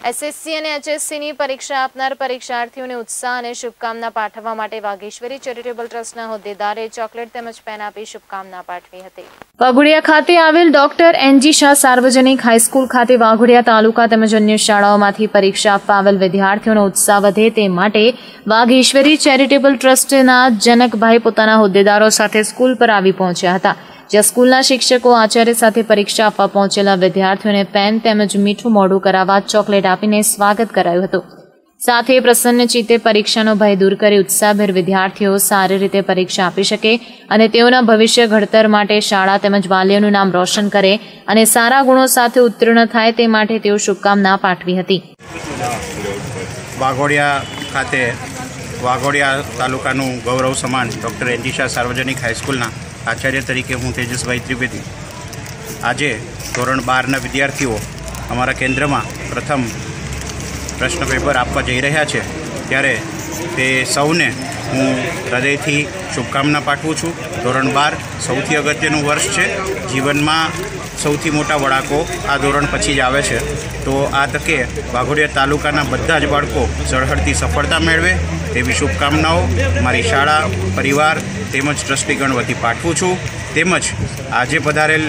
SSC અને એચએસસીની પરીક્ષા આપનાર પરીક્ષાર્થીઓને ઉત્સાહ અને શુભકામના પાઠવવા માટે વાઘેશ્વરી ચેરિટેબલ ટ્રસ્ટના હોદ્દેદારે ચોકલેટ તેમજ પેન આપી શુભકામના પાઠવી હતી। વાઘોડિયા ખાતે આવેલ ડોક્ટર એનજી શાહ સાર્વજનિક હાઈસ્કૂલ ખાતે વાઘોડિયા તાલુકા તેમજ અન્ય શાળાઓમાંથી પરીક્ષા આપવા આવેલ વિદ્યાર્થીઓનો ઉત્સાહ વધે તે માટે વાઘેશ્વરી ચેરિટેબલ ટ્રસ્ટના જનકભાઈ પોતાના હોદ્દેદારો સાથે સ્કૂલ પર આવી પહોંચ્યા હતા, જ્યાં સ્કૂલના શિક્ષકો આચાર્ય સાથે પરીક્ષા આપવા પહોંચેલા વિદ્યાર્થીઓને પેન તેમજ મીઠું મોઢું કરાવવા ચોકલેટ આપીને સ્વાગત કરાયું હતું। સાથે પ્રસન્ન ચિત્તે પરીક્ષાનો ભય દૂર કરી ઉત્સાહભેર વિદ્યાર્થીઓ સારી રીતે પરીક્ષા આપી શકે અને તેઓના ભવિષ્ય ઘડતર માટે શાળા તેમજ વાલીઓનું નામ રોશન કરે અને સારા ગુણો સાથે ઉત્તીર્ણ થાય તે માટે તેઓ શુભકામના પાઠવી હતી। વાઘોડિયા ખાતે વાઘોડિયા તાલુકાનું ગૌરવ સમાન ડૉક્ટર એનજી શાહ સાર્વજનિક હાઈસ્કૂલના આચાર્ય તરીકે હું તેજસભાઈ ત્રિવેદી આજે ધોરણ 12ના વિદ્યાર્થીઓ અમારા કેન્દ્રમાં પ્રથમ પ્રશ્ન પેપર આપવા જઈ રહ્યા છે, ત્યારે તે સૌને હું હૃદયથી શુભકામના પાઠવું છું। ધોરણ 12 સૌથી અગત્યનું વર્ષ છે, જીવનમાં સૌથી મોટા વળાંકો આ ધોરણ પછી જ આવે છે, તો આ તકે વાઘોડિયા તાલુકાના બધા જ બાળકો ઝળહળતી સફળતા મેળવે તેવી શુભકામનાઓ મારી શાળા, પરિવાર તેમજ ટ્રસ્ટીગણ વતી પાઠવું છું। તેમજ આજે પધારેલ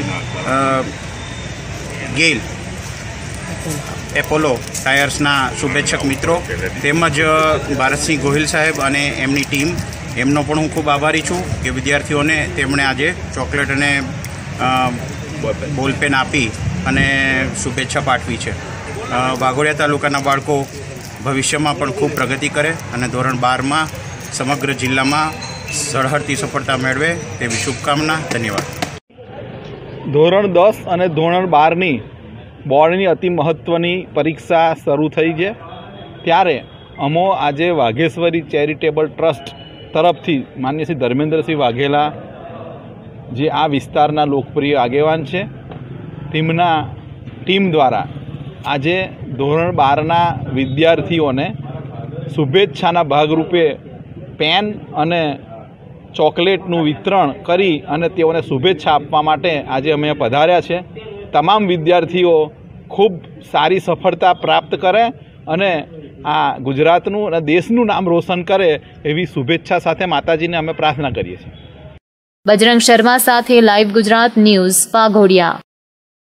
ગેઇલ એપોલો ટાયર્સના શુભેચ્છક મિત્રો તેમજ ભારતસિંહ ગોહિલ સાહેબ અને એમની ટીમ, એમનો પણ હું ખૂબ આભારી છું કે વિદ્યાર્થીઓને તેમણે આજે ચોકલેટ અને બોલપેન આપી અને શુભેચ્છા પાઠવી છે। વાઘોડિયા તાલુકાના બાળકો ભવિષ્યમાં પણ ખૂબ પ્રગતિ કરે અને ધોરણ 12માં સમગ્ર જિલ્લામાં ઝળહળતી સફળતા મેળવે તેવી શુભકામના। ધન્યવાદ। ધોરણ 10 અને ધોરણ 12ની બોર્ડની અતિ મહત્ત્વની પરીક્ષા શરૂ થઈ છે, ત્યારે અમો આજે વાઘેશ્વરી ચેરિટેબલ ટ્રસ્ટ તરફથી માન્ય શ્રી ધર્મેન્દ્રસિંહ વાઘેલા જે આ વિસ્તારના લોકપ્રિય આગેવાન છે, તેમના ટીમ દ્વારા આજે ધોરણ 12ના વિદ્યાર્થીઓને શુભેચ્છાના ભાગરૂપે પેન અને ચોકલેટનું વિતરણ કરી અને તેઓને શુભેચ્છા આપવા માટે આજે અમે પધાર્યા છે। તમામ વિદ્યાર્થીઓ ખૂબ સારી સફળતા પ્રાપ્ત કરે અને આ ગુજરાતનું અને દેશનું નામ રોશન કરે એવી શુભેચ્છા સાથે માતાજીને અમે પ્રાર્થના કરીએ છીએ। બજરંગ શર્મા સાથે લાઈવ ગુજરાત ન્યૂઝ, વાઘોડિયા।